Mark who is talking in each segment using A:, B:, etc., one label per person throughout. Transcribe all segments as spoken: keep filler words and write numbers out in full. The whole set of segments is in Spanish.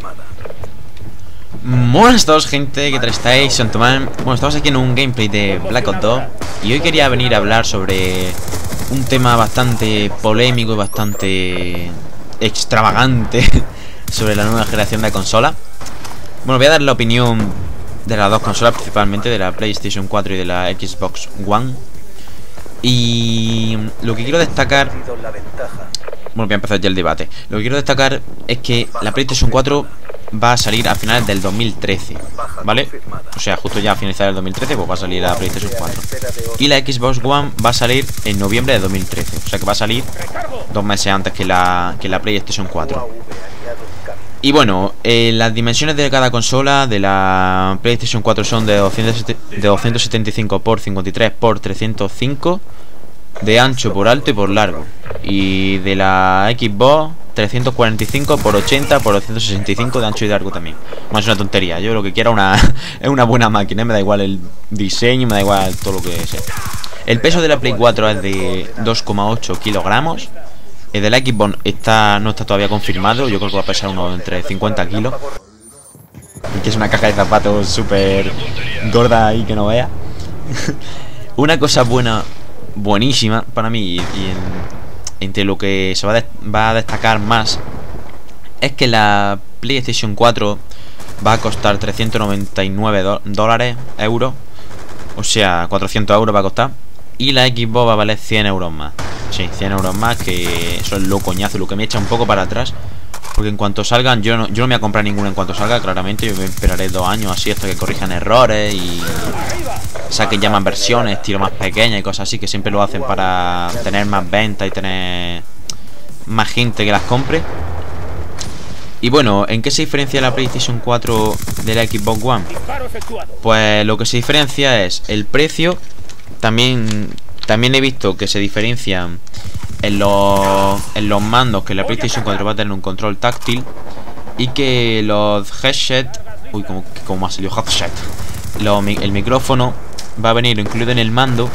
A: Buenas a todos, gente, ¿qué tal estáis? Soy Tomán. Bueno, estamos aquí en un gameplay de Black Ops dos y hoy quería venir a hablar sobre un tema bastante polémico y bastante extravagante sobre la nueva generación de consola. Bueno, voy a dar la opinión de las dos consolas, principalmente de la PlayStation cuatro y de la Xbox One. Y lo que quiero destacar... Bueno, voy a empezar ya el debate. Lo que quiero destacar es que la PlayStation cuatro va a salir a finales del dos mil trece, ¿vale? O sea, justo ya a finalizar el dos mil trece, pues va a salir la PlayStation cuatro. Y la Xbox One va a salir en noviembre de dos mil trece. O sea que va a salir dos meses antes que la, que la PlayStation cuatro. Y bueno, eh, las dimensiones de cada consola de la PlayStation cuatro son de, doscientos setenta y cinco por cincuenta y tres por trescientos cinco de ancho por alto y por largo. Y de la Xbox trescientos cuarenta y cinco por ochenta por doscientos sesenta y cinco de ancho y largo también. Bueno, es una tontería. Yo lo que quiero una, es una buena máquina. Me da igual el diseño, me da igual todo lo que sea. El peso de la Play cuatro es de dos coma ocho kilogramos. El de la Xbox está, no está todavía confirmado. Yo creo que va a pesar uno entre cincuenta kilos. Y que es una caja de zapatos súper gorda ahí que no vea. Una cosa buena, buenísima para mí, y, y en, entre lo que se va a, va a destacar más, es que la PlayStation cuatro va a costar trescientos noventa y nueve dólares, euros. O sea, cuatrocientos euros va a costar. Y la Xbox va a valer cien euros más. Sí, cien euros más, que eso es lo coñazo, lo que me echa un poco para atrás. Porque en cuanto salgan, yo no, yo no me voy a comprar ninguna en cuanto salga, claramente. Yo me esperaré dos años así hasta que corrijan errores y saquen ya más versiones, estilo más pequeñas y cosas así, que siempre lo hacen para tener más ventas y tener más gente que las compre. Y bueno, ¿en qué se diferencia la PlayStation cuatro de la Xbox One? Pues lo que se diferencia es el precio. También, también he visto que se diferencian en los, en los mandos, que la PlayStation cuatro va a tener un control táctil y que los headset, uy, como, como ha salido headset, los, el micrófono va a venir incluido en el mando.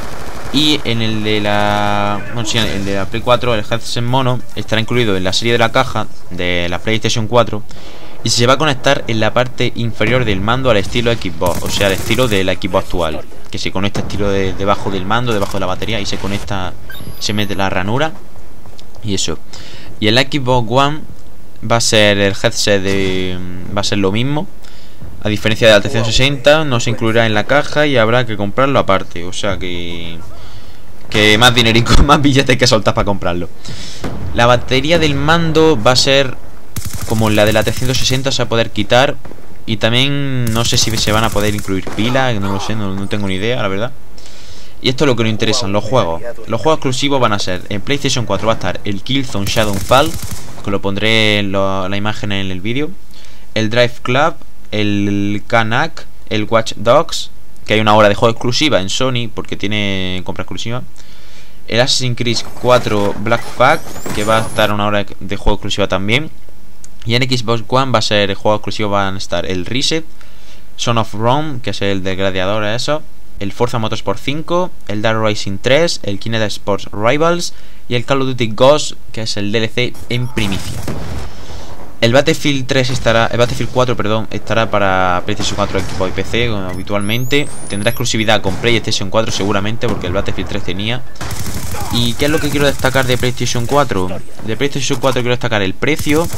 A: Y en el de la, bueno, sí, el de la Play cuatro, el headset mono estará incluido en la serie de la caja de la PlayStation cuatro y se va a conectar en la parte inferior del mando al estilo Xbox, o sea, al estilo del Xbox actual, que se conecta estilo de, debajo del mando, debajo de la batería, y se conecta, se mete la ranura y eso. Y el Xbox One va a ser el headset de, va a ser lo mismo. A diferencia de la trescientos sesenta, no se incluirá en la caja y habrá que comprarlo aparte. O sea que que más dinerico, más billetes que soltar para comprarlo. La batería del mando va a ser como la de la trescientos sesenta, se va a poder quitar. Y también no sé si se van a poder incluir pilas, no lo sé, no, no tengo ni idea, la verdad. Y esto es lo que nos interesan, los juegos. Los juegos exclusivos van a ser, en PlayStation cuatro va a estar el Killzone Shadowfall, que lo pondré en lo, la imagen en el vídeo. El Drive Club, el Kanak, el Watch Dogs, que hay una hora de juego exclusiva en Sony porque tiene compra exclusiva. El Assassin's Creed cuatro Black Flag, que va a estar una hora de juego exclusiva también. Y en Xbox One va a ser el juego exclusivo, van a estar el Reset, Son of Rome, que es el de Gladiador, eso, el Forza Motorsport cinco, el Dark Racing tres, el Kinect Sports Rivals y el Call of Duty Ghost, que es el D L C en primicia. El Battlefield tres estará, el Battlefield cuatro, perdón, estará para PlayStation cuatro, Xbox y P C, como habitualmente. Tendrá exclusividad con PlayStation cuatro seguramente, porque el Battlefield tres tenía. ¿Y qué es lo que quiero destacar de PlayStation cuatro? De PlayStation cuatro quiero destacar el precio,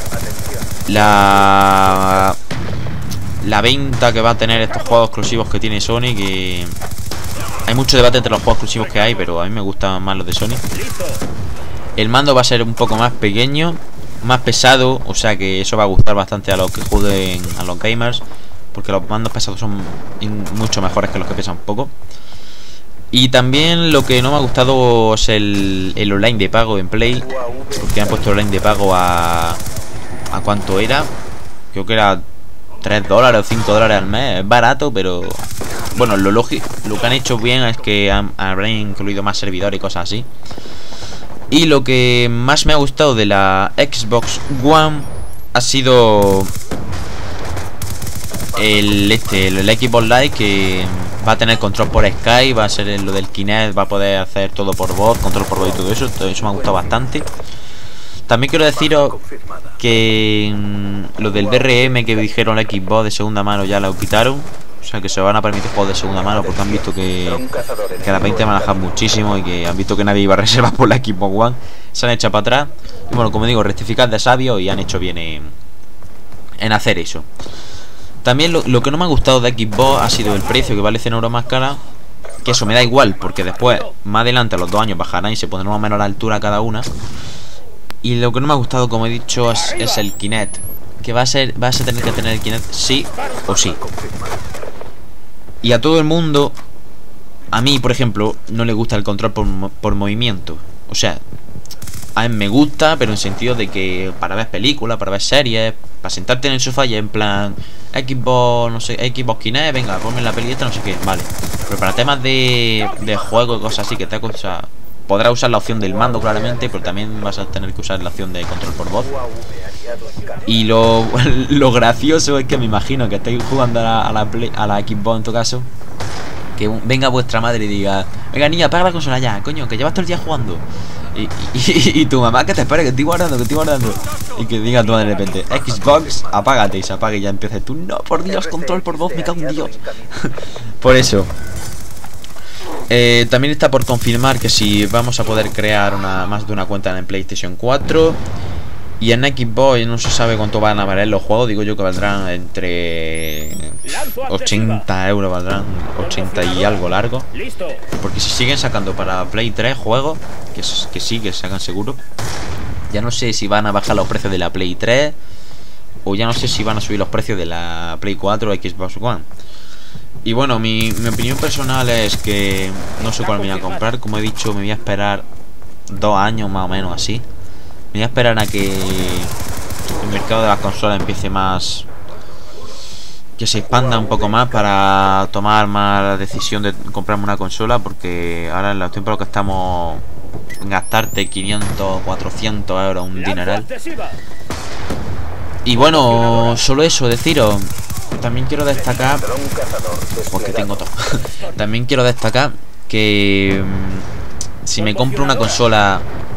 A: la la venta que va a tener estos juegos exclusivos que tiene Sony, que hay mucho debate entre los juegos exclusivos que hay, pero a mí me gustan más los de Sony. El mando va a ser un poco más pequeño, más pesado, o sea que eso va a gustar bastante a los que jueguen, a los gamers, porque los mandos pesados son mucho mejores que los que pesan poco. Y también lo que no me ha gustado es el, el online de pago en Play, porque han puesto online de pago a a cuánto era, creo que era tres dólares o cinco dólares al mes. Es barato, pero bueno, lo lógico, lo que han hecho bien es que han, habrán incluido más servidores y cosas así. Y lo que más me ha gustado de la Xbox One ha sido el este el, el Xbox Live, que va a tener control por Skype, va a ser lo del Kinect, va a poder hacer todo por voz, control por voz y todo eso. Todo eso me ha gustado bastante. También quiero deciros que mmm, lo del D R M que dijeron la Xbox de segunda mano ya la quitaron. O sea que se van a permitir juegos de segunda mano porque han visto que, que la veinte van a bajar muchísimo y que han visto que nadie iba a reservar por la Xbox One. Se han echado para atrás. Y bueno, como digo, rectificar de sabio y han hecho bien en, en hacer eso. También lo, lo que no me ha gustado de Xbox ha sido el precio, que vale cien euros más cara. Que eso me da igual, porque después, más adelante, a los dos años bajarán y se pondrán más o menos a la altura cada una. Y lo que no me ha gustado, como he dicho, es, es el Kinect. Que va a ser, vas a tener que tener el Kinect sí o sí. Y a todo el mundo, a mí, por ejemplo, no le gusta el control por, por movimiento. O sea, a mí me gusta, pero en sentido de que para ver películas, para ver series, para sentarte en el sofá y en plan Xbox, no sé, Xbox Kinect, venga, ponme la peli esta, no sé qué, vale. Pero para temas de, de juego y cosas así, que te o sea, podrás usar la opción del mando claramente, pero también vas a tener que usar la opción de control por voz. Y lo, lo gracioso es que me imagino que estáis jugando a la, a la, Play, a la Xbox en tu caso, que venga vuestra madre y diga: venga niña, apaga la consola ya, coño, que llevas todo el día jugando. Y, y, y tu mamá que te espera, que estoy guardando, que estoy guardando. Y que diga tú de repente: Xbox, apágate, y se apague y ya empieces tú: no, por Dios, control por voz, me cago en Dios. Por eso eh, también está por confirmar que si vamos a poder crear una, más de una cuenta en PlayStation cuatro. Y en Xbox no se sabe cuánto van a valer los juegos. Digo yo que valdrán entre ochenta euros, valdrán ochenta y algo largo. Porque si siguen sacando para Play tres juegos, que, que sí, que sacan seguro, ya no sé si van a bajar los precios de la Play tres, o ya no sé si van a subir los precios de la Play cuatro o Xbox One. Y bueno, mi, mi opinión personal es que no sé cuál me voy a comprar. Como he dicho, me voy a esperar dos años más o menos así. Me voy a esperar a que el mercado de las consolas empiece más, que se expanda un poco más, para tomar más la decisión de comprarme una consola. Porque ahora en los tiempos que estamos, gastarte quinientos, cuatrocientos euros, un dineral. Y bueno, solo eso, deciros. También quiero destacar, porque tengo todo. También quiero destacar que si me compro una consola,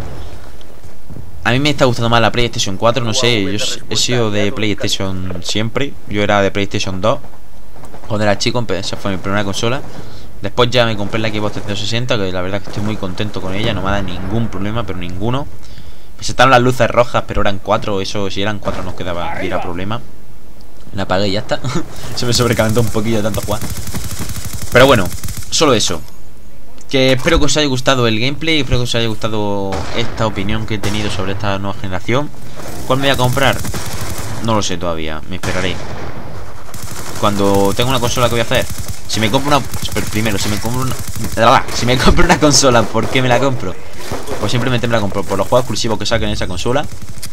A: a mí me está gustando más la PlayStation cuatro, no sé, yo he sido de PlayStation siempre. Yo era de PlayStation dos cuando era chico, esa fue mi primera consola. Después ya me compré la Xbox trescientos sesenta, que la verdad que estoy muy contento con ella, no me da ningún problema, pero ninguno. Pues estaban las luces rojas, pero eran cuatro, eso si eran cuatro no quedaba, era problema. La apagué y ya está. Se me sobrecalentó un poquillo de tanto jugar. Pero bueno, solo eso. Que espero que os haya gustado el gameplay, espero que os haya gustado esta opinión que he tenido sobre esta nueva generación. ¿Cuál me voy a comprar? No lo sé todavía, me esperaré. Cuando tenga una consola, ¿qué voy a hacer? Si me compro una... Pero primero, si me compro una... Si me compro una consola, ¿por qué me la compro? Pues simplemente me la compro por los juegos exclusivos que saquen en esa consola.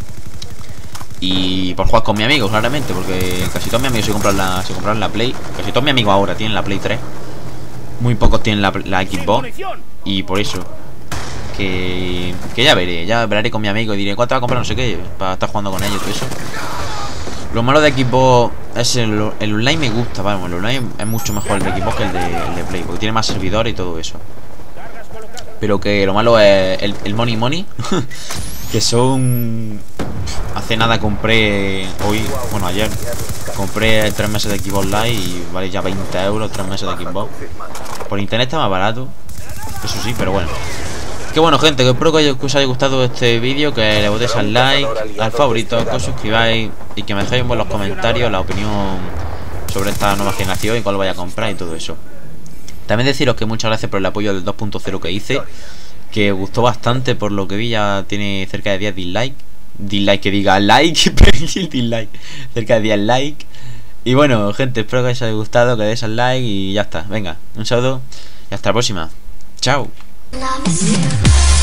A: Y por jugar con mi amigo, claramente, porque casi todos mis amigos se compran la, se compran la Play. Casi todos mis amigos ahora tienen la Play tres. Muy pocos tienen la, la Xbox. Y por eso que, que ya veré, ya veré con mi amigo y diré: ¿cuánto va a comprar? No sé qué, para estar jugando con ellos y todo eso. Lo malo de Xbox es el, el online me gusta, vamos, el online es mucho mejor el de Xbox que el de, el de Play, porque tiene más servidores y todo eso. Pero que lo malo es el, el money money. Que son... Hace nada compré, hoy, bueno ayer, compré tres meses de Xbox Live y vale ya veinte euros, tres meses de Xbox. Por internet está más barato, eso sí, pero bueno. Que bueno, gente, que espero que os haya gustado este vídeo, que le votéis al like, al favorito, que os suscribáis y que me dejéis en los comentarios la opinión sobre esta nueva generación y cuál vaya a comprar y todo eso. También deciros que muchas gracias por el apoyo del dos punto cero que hice, que gustó bastante, por lo que vi ya tiene cerca de diez dislikes. Dislike que diga like, dislike, cerca de diez likes. Y bueno, gente, espero que os haya gustado, que deis al like y ya está. Venga, un saludo y hasta la próxima. Chao.